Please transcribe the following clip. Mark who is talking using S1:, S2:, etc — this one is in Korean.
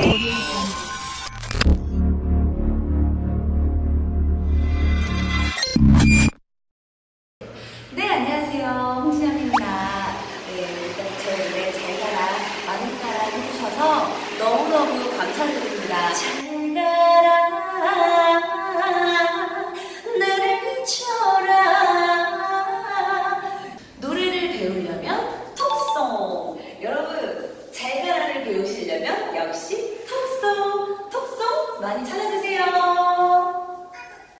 S1: 네, 안녕하세요. 홍시연입니다. 네, 일단 제 노래 잘 가라 많은 사랑 해주셔서 너무너무 감사드립니다.